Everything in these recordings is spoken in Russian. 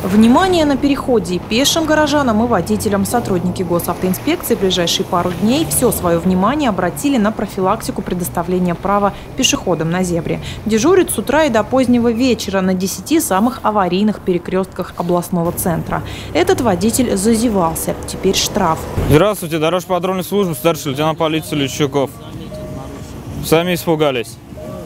Внимание на переходе пешим горожанам и водителям. Сотрудники госавтоинспекции в ближайшие пару дней все свое внимание обратили на профилактику предоставления права пешеходам на зебре. Дежурят с утра и до позднего вечера на 10 самых аварийных перекрестках областного центра. Этот водитель зазевался. Теперь штраф. Здравствуйте, дорожно-патрульная служба, старший лейтенант полиции Лещуков. Сами испугались.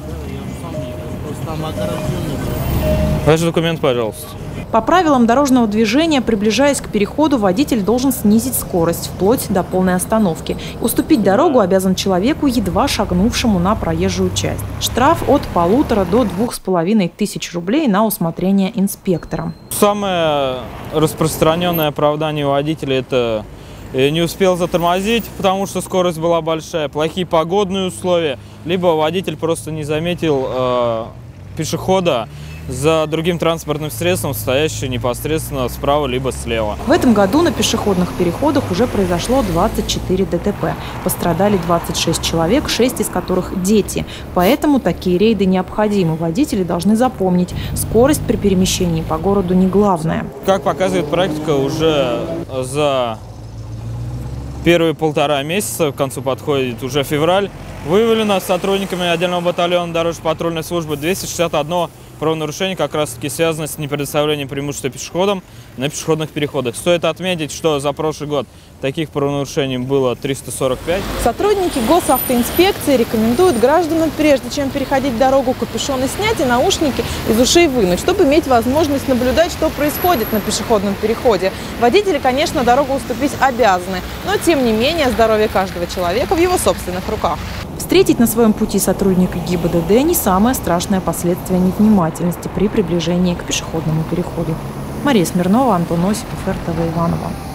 Ваши документы, пожалуйста. По правилам дорожного движения, приближаясь к переходу, водитель должен снизить скорость вплоть до полной остановки. Уступить дорогу обязан человеку, едва шагнувшему на проезжую часть. Штраф от 1500 до 2500 рублей на усмотрение инспектора. Самое распространенное оправдание у водителя – это не успел затормозить, потому что скорость была большая, плохие погодные условия, либо водитель просто не заметил пешехода за другим транспортным средством, стоящим непосредственно справа либо слева. В этом году на пешеходных переходах уже произошло 24 ДТП. Пострадали 26 человек, 6 из которых дети. Поэтому такие рейды необходимы. Водители должны запомнить, скорость при перемещении по городу не главное. Как показывает практика, уже за первые 1,5 месяца, к концу подходит уже февраль, выявлено сотрудниками отдельного батальона дорожно-патрульной службы 261 правонарушение, как раз таки связано с непредоставлением преимущества пешеходам на пешеходных переходах. Стоит отметить, что за прошлый год таких правонарушений было 345. Сотрудники госавтоинспекции рекомендуют гражданам, прежде чем переходить дорогу, капюшоны снять и наушники из ушей вынуть, чтобы иметь возможность наблюдать, что происходит на пешеходном переходе. Водители, конечно, дорогу уступить обязаны, но тем не менее здоровье каждого человека в его собственных руках. Встретить на своем пути сотрудника ГИБДД не самое страшное последствие невнимательности при приближении к пешеходному переходу. Мария Смирнова, Антон Осипов, РТВ Иваново.